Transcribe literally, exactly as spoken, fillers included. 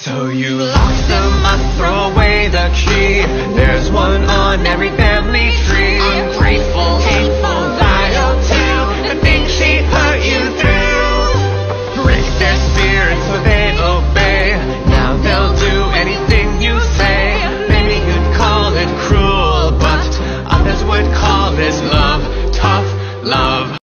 So you lock them up, throw away the key. There's one on every